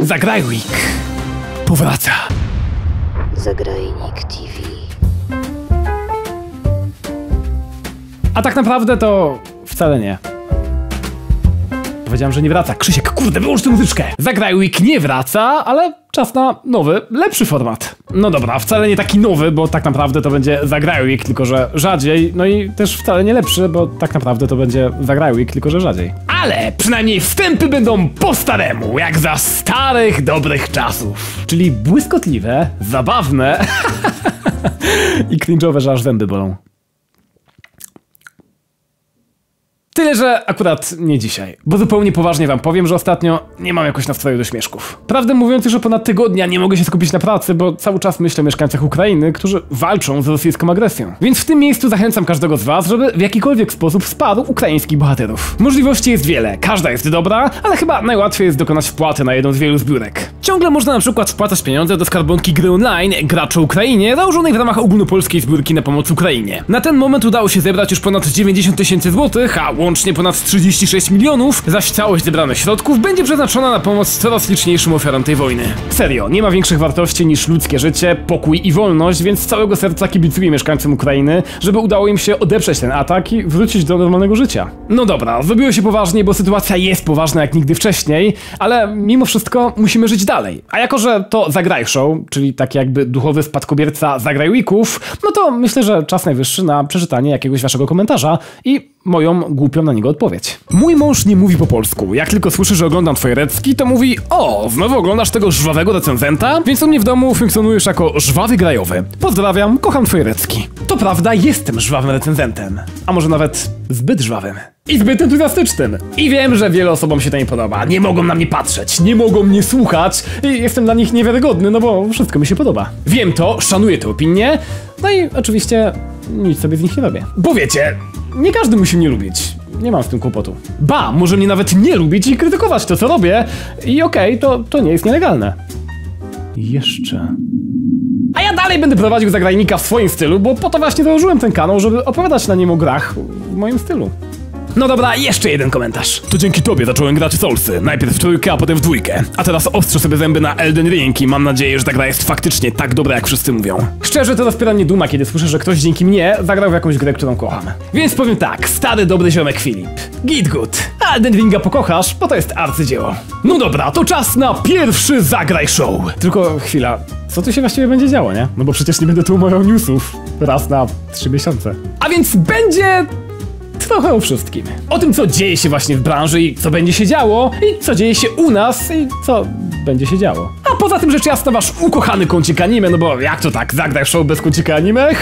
Zagrajnik powraca. Zagrajnik TV. A tak naprawdę to wcale nie. Powiedziałem, że nie wraca. Krzysiek, kurde, wyłącz tę muzyczkę! Zagrajnik nie wraca, ale czas na nowy, lepszy format. No dobra, wcale nie taki nowy, bo tak naprawdę to będzie Zagrajnik, tylko że rzadziej. No i też wcale nie lepszy, bo tak naprawdę to będzie Zagrajnik, tylko że rzadziej. Ale przynajmniej wstępy będą po staremu, jak za starych, dobrych czasów. Czyli błyskotliwe, zabawne i cringe'owe, że aż zęby bolą. Tyle, że akurat nie dzisiaj, bo zupełnie poważnie wam powiem, że ostatnio nie mam jakoś nastroju do śmieszków. Prawdę mówiąc, już od ponad tygodnia nie mogę się skupić na pracy, bo cały czas myślę o mieszkańcach Ukrainy, którzy walczą z rosyjską agresją. Więc w tym miejscu zachęcam każdego z was, żeby w jakikolwiek sposób wsparł ukraińskich bohaterów. Możliwości jest wiele, każda jest dobra, ale chyba najłatwiej jest dokonać wpłaty na jedną z wielu zbiórek. Ciągle można na przykład wpłacać pieniądze do skarbonki gry online Gracze Ukrainie, założonej w ramach ogólnopolskiej zbiórki na pomoc Ukrainie. Na ten moment udało się zebrać już ponad 90 000 złotych, a łącznie ponad 36 milionów, zaś całość zebranych środków będzie przeznaczona na pomoc coraz liczniejszym ofiarom tej wojny. Serio, nie ma większych wartości niż ludzkie życie, pokój i wolność, więc z całego serca kibicuję mieszkańcom Ukrainy, żeby udało im się odeprzeć ten atak i wrócić do normalnego życia. No dobra, zrobiło się poważnie, bo sytuacja jest poważna jak nigdy wcześniej, ale mimo wszystko musimy żyć dalej. A jako, że to Zagraj Show, czyli tak jakby duchowy spadkobierca Zagrajników, no to myślę, że czas najwyższy na przeczytanie jakiegoś waszego komentarza i moją głupią na niego odpowiedź. Mój mąż nie mówi po polsku. Jak tylko słyszy, że oglądam twoje recki, to mówi: o, znowu oglądasz tego żwawego recenzenta? Więc u mnie w domu funkcjonujesz jako żwawy grajowy. Pozdrawiam, kocham twoje recki. To prawda, jestem żwawym recenzentem. A może nawet zbyt żwawym. I zbyt entuzjastycznym. I wiem, że wiele osobom się to nie podoba. Nie mogą na mnie patrzeć, nie mogą mnie słuchać i jestem dla nich niewiarygodny, no bo wszystko mi się podoba. Wiem to, szanuję tę opinię, no i oczywiście nic sobie z nich nie robię. Bo wiecie, nie każdy musi mnie lubić. Nie mam z tym kłopotu. Ba, może mnie nawet nie lubić i krytykować to, co robię. I okej, to nie jest nielegalne. Jeszcze. A ja dalej będę prowadził Zagrajnika w swoim stylu, bo po to właśnie założyłem ten kanał, żeby opowiadać na nim o grach w moim stylu. No dobra, jeszcze jeden komentarz. To dzięki tobie zacząłem grać w Soulsy. Najpierw w trójkę, a potem w dwójkę. A teraz ostrzę sobie zęby na Elden Ring i mam nadzieję, że ta gra jest faktycznie tak dobra, jak wszyscy mówią. Szczerze, to rozpiera mnie duma, kiedy słyszę, że ktoś dzięki mnie zagrał w jakąś grę, którą kocham. Więc powiem tak, stary dobry ziomek Filip. Git good. A Elden Ringa pokochasz, bo to jest arcydzieło. No dobra, to czas na pierwszy Zagraj Show. Tylko chwila. Co tu się właściwie będzie działo, nie? No bo przecież nie będę tu omawiał newsów raz na 3 miesiące. A więc będzie trochę o wszystkim. O tym, co dzieje się właśnie w branży i co będzie się działo, i co dzieje się u nas i co będzie się działo. A poza tym rzecz jasna wasz ukochany kącik anime, no bo jak to tak, Zagraj Show bez kącika anime?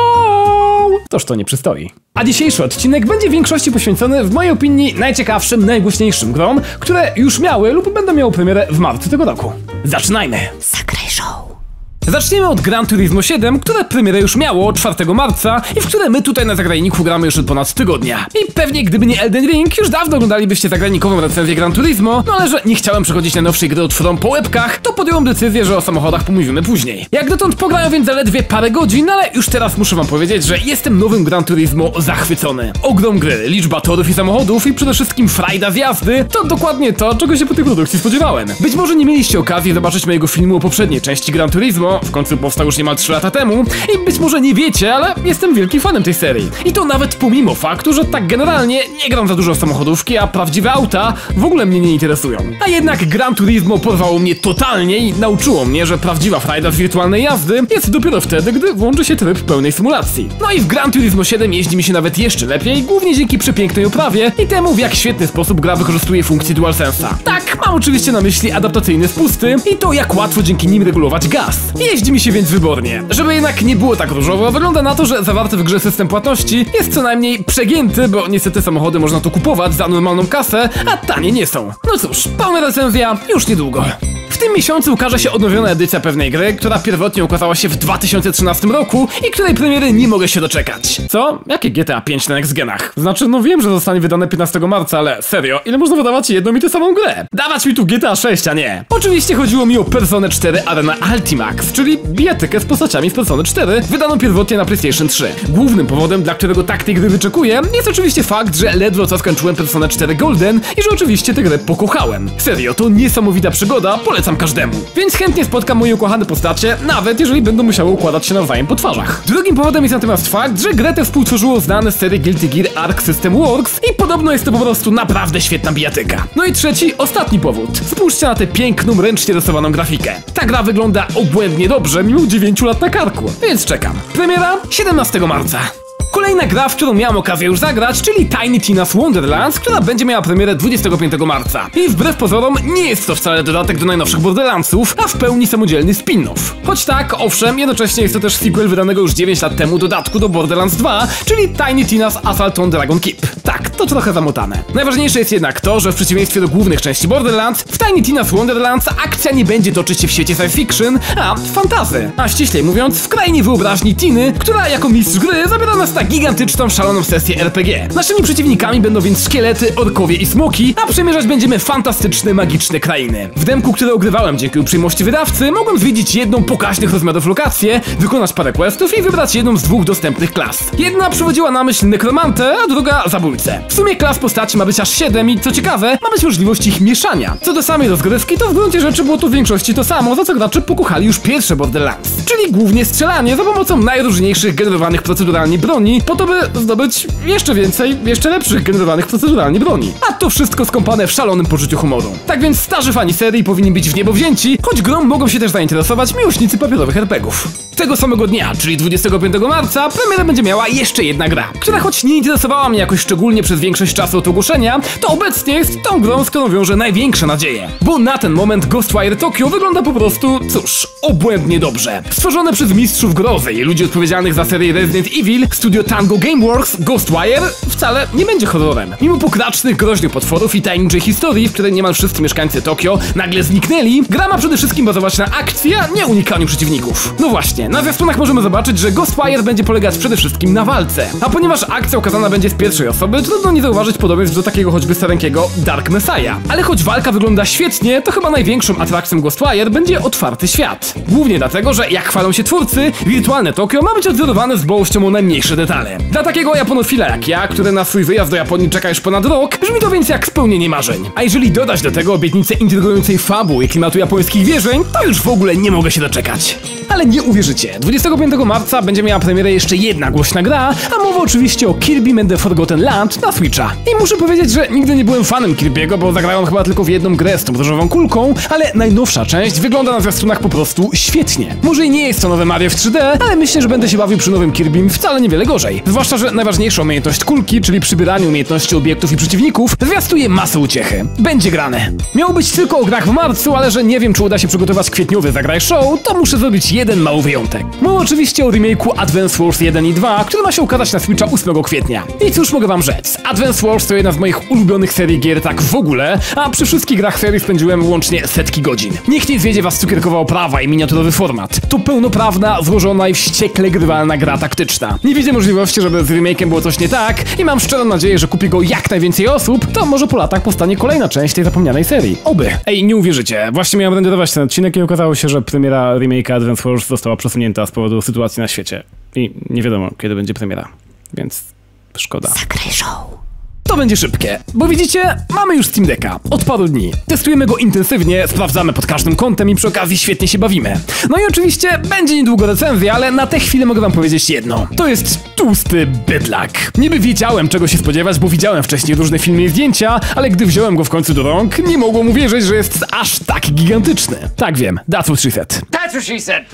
Hello! Toż to nie przystoi. A dzisiejszy odcinek będzie w większości poświęcony, w mojej opinii, najciekawszym, najgłośniejszym grom, które już miały lub będą miały premierę w marcu tego roku. Zaczynajmy! Zagraj Show. Zaczniemy od Gran Turismo 7, które premierę już miało 4 marca i w które my tutaj na Zagrajniku gramy już od ponad tygodnia. I pewnie gdyby nie Elden Ring, już dawno oglądalibyście zagrajnikową recenzję Gran Turismo, no ale że nie chciałem przechodzić na nowszej gry od From po łebkach, to podjąłem decyzję, że o samochodach pomówimy później. Jak dotąd pograłem więc zaledwie parę godzin, ale już teraz muszę wam powiedzieć, że jestem nowym Gran Turismo zachwycony. Ogrom gry, liczba torów i samochodów i przede wszystkim frajda z jazdy to dokładnie to, czego się po tej produkcji spodziewałem. Być może nie mieliście okazji zobaczyć mojego filmu o poprzedniej części Gran Turismo, w końcu powstał już niemal 3 lata temu i być może nie wiecie, ale jestem wielkim fanem tej serii. I to nawet pomimo faktu, że tak generalnie nie gram za dużo w samochodówki, a prawdziwe auta w ogóle mnie nie interesują. A jednak Gran Turismo porwało mnie totalnie i nauczyło mnie, że prawdziwa frajda z wirtualnej jazdy jest dopiero wtedy, gdy włączy się tryb pełnej symulacji. No i w Gran Turismo 7 jeździ mi się nawet jeszcze lepiej, głównie dzięki przepięknej oprawie i temu, w jak świetny sposób gra wykorzystuje funkcję DualSense'a. Tak, mam oczywiście na myśli adaptacyjne spusty i to, jak łatwo dzięki nim regulować gaz. Jeździ mi się więc wybornie. Żeby jednak nie było tak różowo, wygląda na to, że zawarty w grze system płatności jest co najmniej przegięty, bo niestety samochody można tu kupować za normalną kasę, a tanie nie są. No cóż, pełna recenzja już niedługo. W tym miesiącu ukaże się odnowiona edycja pewnej gry, która pierwotnie ukazała się w 2013 roku i której premiery nie mogę się doczekać. Co? Jakie GTA 5 na next genach? Znaczy, no wiem, że zostanie wydane 15 marca, ale serio, ile można wydawać jedną i tę samą grę? Dawać mi tu GTA 6, a nie. Oczywiście chodziło mi o Personę 4 Arena Ultimax, czyli bijatykę z postaciami z Persony 4, wydaną pierwotnie na PlayStation 3. Głównym powodem, dla którego tak tej gry wyczekuję, jest oczywiście fakt, że ledwo co skończyłem Personę 4 Golden i że oczywiście tę grę pokochałem. Serio, to niesamowita przygoda, polecam polecam każdemu. Więc chętnie spotkam moje ukochane postacie, nawet jeżeli będą musiały układać się nawzajem po twarzach. Drugim powodem jest natomiast fakt, że grę tę współtworzyło znane z serii Guilty Gear Arc System Works i podobno jest to po prostu naprawdę świetna bijatyka. No i trzeci, ostatni powód. Spójrzcie na tę piękną, ręcznie rysowaną grafikę. Ta gra wygląda obłędnie dobrze, mimo 9 lat na karku, więc czekam. Premiera 17 marca. Kolejna gra, w którą miałem okazję już zagrać, czyli Tiny Tina's Wonderlands, która będzie miała premierę 25 marca. I wbrew pozorom nie jest to wcale dodatek do najnowszych Borderlandsów, a w pełni samodzielny spin-off. Choć tak, owszem, jednocześnie jest to też sequel wydanego już 9 lat temu dodatku do Borderlands 2, czyli Tiny Tina's Assault on Dragon Keep. Tak, to trochę zamotane. Najważniejsze jest jednak to, że w przeciwieństwie do głównych części Borderlands, w Tiny Tina's Wonderlands akcja nie będzie toczyć się w świecie science fiction, a fantasy. A ściślej mówiąc, w krainie wyobraźni Tiny, która jako mistrz gry zabiera nas na gigantyczną, szaloną sesję RPG. Naszymi przeciwnikami będą więc szkielety, orkowie i smoki, a przemierzać będziemy fantastyczne, magiczne krainy. W demku, które ogrywałem dzięki uprzejmości wydawcy, mogłem zwiedzić jedną pokaźnych rozmiarów lokację, wykonać parę questów i wybrać jedną z 2 dostępnych klas. Jedna przywodziła na myśl nekromantę, a druga zabójcę. W sumie klas postaci ma być aż 7 i co ciekawe, ma być możliwość ich mieszania. Co do samej rozgrywki, to w gruncie rzeczy było to w większości to samo, za co gracze pokochali już pierwsze Borderlands. Czyli głównie strzelanie za pomocą najróżniejszych generowanych proceduralnie broni, po to by zdobyć jeszcze więcej, jeszcze lepszych generowanych proceduralnie broni. A to wszystko skąpane w szalonym poczuciu humoru. Tak więc starzy fani serii powinni być w niebo wzięci, choć grą mogą się też zainteresować miłośnicy papierowych RPGów. Tego samego dnia, czyli 25 marca, premierę będzie miała jeszcze jedna gra, która choć nie interesowała mnie jakoś szczególnie przez większość czasu od ogłoszenia, to obecnie jest tą grą, z którą wiąże największe nadzieje. Bo na ten moment Ghostwire Tokyo wygląda po prostu, cóż, obłędnie dobrze. Stworzone przez mistrzów grozy i ludzi odpowiedzialnych za serię Resident Evil, studio Tango Gameworks, Ghostwire wcale nie będzie horrorem. Mimo pokracznych, groźnych potworów i tajemniczej historii, w której niemal wszyscy mieszkańcy Tokio nagle zniknęli, gra ma przede wszystkim bazować na akcji, a nie unikaniu przeciwników. No właśnie, na zwiastunach możemy zobaczyć, że Ghostwire będzie polegać przede wszystkim na walce. A ponieważ akcja ukazana będzie z pierwszej osoby, trudno nie zauważyć podobieństw do takiego choćby stareńkiego Dark Messiah. Ale choć walka wygląda świetnie, to chyba największą atrakcją Ghostwire będzie otwarty świat. Głównie dlatego, że jak chwalą się twórcy, wirtualne Tokio ma być odzorowane z dbałością o najmniejsze detale. Dla takiego japonofila jak ja, który na swój wyjazd do Japonii czeka już ponad rok, brzmi to więc jak spełnienie marzeń. A jeżeli dodać do tego obietnicę intrygującej fabuły i klimatu japońskich wierzeń, to już w ogóle nie mogę się doczekać. Ale nie uwierzycie, 25 marca będzie miała premierę jeszcze jedna głośna gra, a mowa oczywiście o Kirby and the Forgotten Land na Switcha. I muszę powiedzieć, że nigdy nie byłem fanem Kirby'ego, bo zagrałem chyba tylko w jedną grę z tą różową kulką, ale najnowsza część wygląda na zwiastunach po prostu świetnie. Może i nie jest to nowe Mario w 3D, ale myślę, że będę się bawił przy nowym Kirbym wcale niewiele gorzej. Zwłaszcza, że najważniejsza umiejętność kulki, czyli przybieranie umiejętności obiektów i przeciwników, zwiastuje masę uciechy. Będzie grane. Miało być tylko o grach w marcu, ale że nie wiem, czy uda się przygotować kwietniowy Zagraj Show, to muszę zrobić jeden mały wyjątek. Mowa oczywiście o remake'u Advance Wars 1 i 2, który ma się ukazać na Switcha 8 kwietnia. I cóż mogę wam rzec? Advance Wars to jedna z moich ulubionych serii gier tak w ogóle, a przy wszystkich grach serii spędziłem łącznie setki godzin. Niech nie zwiedzie was cukierkowa oprawa i miniaturowy format. To pełnoprawna, złożona i wściekle grywalna gra taktyczna. Nie widzę możliwości, żeby z remake'em było coś nie tak i mam szczerą nadzieję, że kupi go jak najwięcej osób, to może po latach powstanie kolejna część tej zapomnianej serii. Oby. Ej, nie uwierzycie, właśnie miałem renderować ten odcinek i okazało się, że premiera remake'a Advance Wars została przesunięta z powodu sytuacji na świecie. I nie wiadomo, kiedy będzie premiera, więc szkoda. Zagraj Show. To będzie szybkie, bo widzicie, mamy już Steam Decka od paru dni. Testujemy go intensywnie, sprawdzamy pod każdym kątem i przy okazji świetnie się bawimy. No i oczywiście będzie niedługo recenzja, ale na tę chwilę mogę wam powiedzieć jedno. To jest tłusty bydlak. Niby wiedziałem, czego się spodziewać, bo widziałem wcześniej różne filmy i zdjęcia, ale gdy wziąłem go w końcu do rąk, nie mogłem uwierzyć, że jest aż tak gigantyczny. Tak wiem, that's what she said. That's what she said.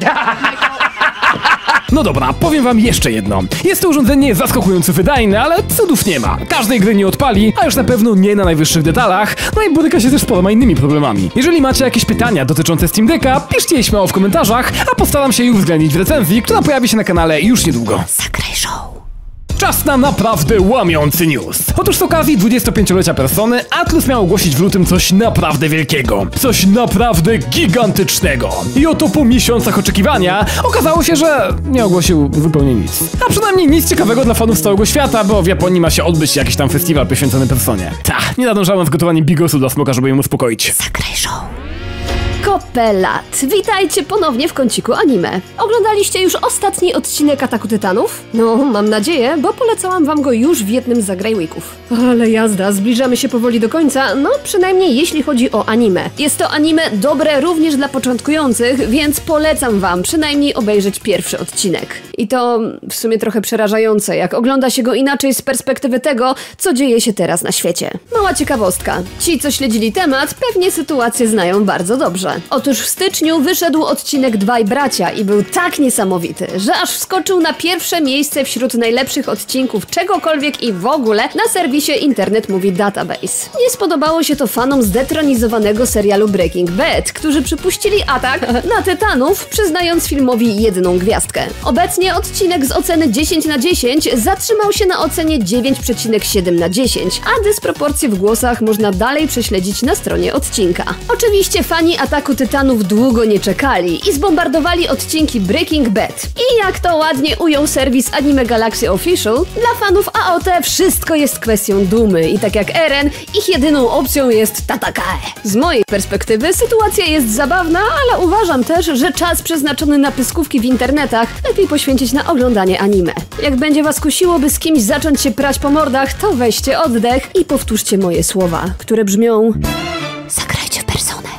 No dobra, powiem wam jeszcze jedno. Jest to urządzenie zaskakująco wydajne, ale cudów nie ma. Każdej gry nie odpali, a już na pewno nie na najwyższych detalach, no i boryka się też z paroma innymi problemami. Jeżeli macie jakieś pytania dotyczące Steam Decka, piszcie je śmiało w komentarzach, a postaram się je uwzględnić w recenzji, która pojawi się na kanale już niedługo. Zagraj Show. Czas na naprawdę łamiący news. Otóż z okazji 25-lecia Persony Atlus miał ogłosić w lutym coś naprawdę wielkiego. Coś naprawdę gigantycznego. I oto po miesiącach oczekiwania okazało się, że nie ogłosił zupełnie nic. A przynajmniej nic ciekawego dla fanów z całego świata, bo w Japonii ma się odbyć jakiś tam festiwal poświęcony Personie. Nie nadążałem z gotowaniem bigosu dla smoka, żeby ją uspokoić. Zagraj Show. Kopę lat. Witajcie ponownie w kąciku anime. Oglądaliście już ostatni odcinek Ataku Tytanów? No, mam nadzieję, bo polecałam wam go już w jednym z Zagraj Weeków. Ale jazda, zbliżamy się powoli do końca, no przynajmniej jeśli chodzi o anime. Jest to anime dobre również dla początkujących, więc polecam wam przynajmniej obejrzeć pierwszy odcinek. I to w sumie trochę przerażające, jak ogląda się go inaczej z perspektywy tego, co dzieje się teraz na świecie. Mała ciekawostka. Ci, co śledzili temat, pewnie sytuację znają bardzo dobrze. Otóż w styczniu wyszedł odcinek Dwaj Bracia i był tak niesamowity, że aż wskoczył na pierwsze miejsce wśród najlepszych odcinków czegokolwiek i w ogóle na serwisie Internet Movie Database. Nie spodobało się to fanom zdetronizowanego serialu Breaking Bad, którzy przypuścili atak na Tytanów, przyznając filmowi 1 gwiazdkę. Obecnie odcinek z oceny 10/10 zatrzymał się na ocenie 9,7/10, a dysproporcje w głosach można dalej prześledzić na stronie odcinka. Oczywiście fani Ataku Tytanów długo nie czekali i zbombardowali odcinki Breaking Bad. I jak to ładnie ujął serwis Anime Galaxy Official, dla fanów AOT wszystko jest kwestią dumy i tak jak Eren, ich jedyną opcją jest Tatakae. Z mojej perspektywy sytuacja jest zabawna, ale uważam też, że czas przeznaczony na pyskówki w internetach lepiej poświęcić na oglądanie anime. Jak będzie was kusiło, by z kimś zacząć się prać po mordach, to weźcie oddech i powtórzcie moje słowa, które brzmią: zagrajcie w personę.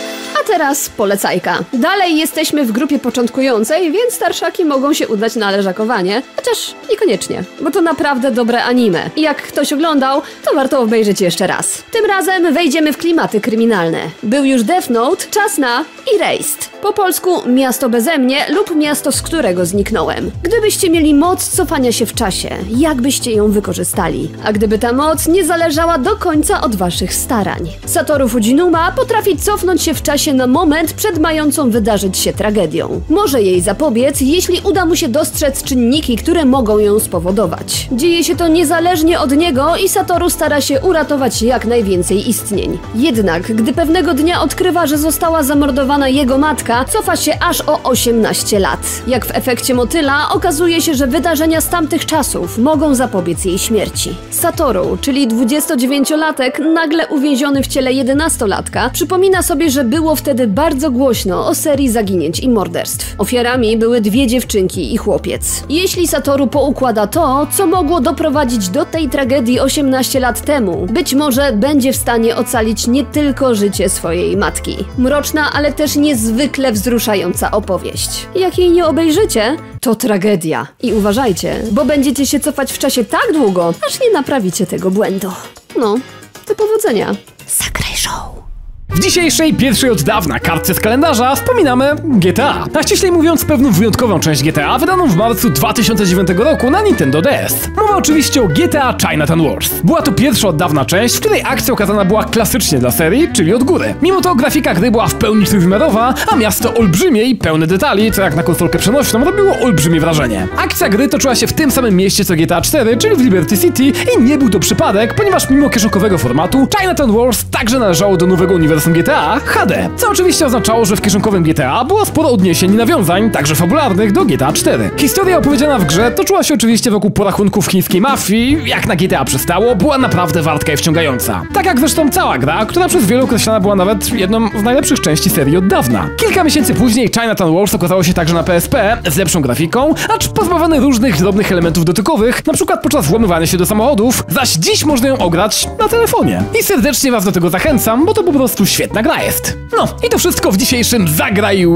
A teraz polecajka. Dalej jesteśmy w grupie początkującej, więc starszaki mogą się udać na leżakowanie, chociaż niekoniecznie, bo to naprawdę dobre anime. I jak ktoś oglądał, to warto obejrzeć jeszcze raz. Tym razem wejdziemy w klimaty kryminalne. Był już Death Note, czas na Erased. Po polsku Miasto beze mnie lub Miasto, z którego zniknąłem. Gdybyście mieli moc cofania się w czasie, jak byście ją wykorzystali? A gdyby ta moc nie zależała do końca od waszych starań? Satoru Fujinuma potrafi cofnąć się w czasie na moment przed mającą wydarzyć się tragedią. Może jej zapobiec, jeśli uda mu się dostrzec czynniki, które mogą ją spowodować. Dzieje się to niezależnie od niego i Satoru stara się uratować jak najwięcej istnień. Jednak, gdy pewnego dnia odkrywa, że została zamordowana jego matka, cofa się aż o 18 lat. Jak w efekcie motyla, okazuje się, że wydarzenia z tamtych czasów mogą zapobiec jej śmierci. Satoru, czyli 29-latek, nagle uwięziony w ciele 11-latka, przypomina sobie, że było wtedy bardzo głośno o serii zaginięć i morderstw. Ofiarami były 2 dziewczynki i chłopiec. Jeśli Satoru poukłada to, co mogło doprowadzić do tej tragedii 18 lat temu, być może będzie w stanie ocalić nie tylko życie swojej matki. Mroczna, ale też niezwykle wzruszająca opowieść. Jak jej nie obejrzycie, to tragedia. I uważajcie, bo będziecie się cofać w czasie tak długo, aż nie naprawicie tego błędu. No, do powodzenia. Zagraj show. W dzisiejszej pierwszej od dawna kartce z kalendarza wspominamy GTA. A ściślej mówiąc pewną wyjątkową część GTA wydaną w marcu 2009 roku na Nintendo DS. Mowa oczywiście o GTA Chinatown Wars. Była to pierwsza od dawna część, w której akcja okazana była klasycznie dla serii, czyli od góry. Mimo to grafika gry była w pełni trójwymiarowa, a miasto olbrzymie i pełne detali, co jak na konsolkę przenośną robiło olbrzymie wrażenie. Akcja gry toczyła się w tym samym mieście co GTA 4, czyli w Liberty City i nie był to przypadek, ponieważ mimo kieszonkowego formatu Chinatown Wars także należało do nowego uniwersum GTA HD, co oczywiście oznaczało, że w kieszonkowym GTA było sporo odniesień i nawiązań, także fabularnych, do GTA 4. Historia opowiedziana w grze toczyła się oczywiście wokół porachunków chińskiej mafii, jak na GTA przystało, była naprawdę wartka i wciągająca. Tak jak zresztą cała gra, która przez wielu określana była nawet jedną z najlepszych części serii od dawna. Kilka miesięcy później Chinatown Wars okazało się także na PSP z lepszą grafiką, acz pozbawiony różnych drobnych elementów dotykowych, na przykład podczas włamywania się do samochodów, zaś dziś można ją ograć na telefonie. I serdecznie was do tego zachęcam, bo to po prostu świetna gra jest. No i to wszystko w dzisiejszym Zagraj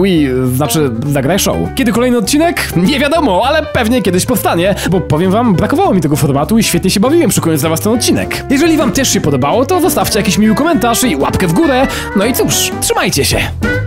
Zagraj Show. Kiedy kolejny odcinek? Nie wiadomo, ale pewnie kiedyś powstanie, bo powiem wam, brakowało mi tego formatu i świetnie się bawiłem szukując dla was ten odcinek. Jeżeli wam też się podobało, to zostawcie jakiś miły komentarz i łapkę w górę. No i cóż, trzymajcie się.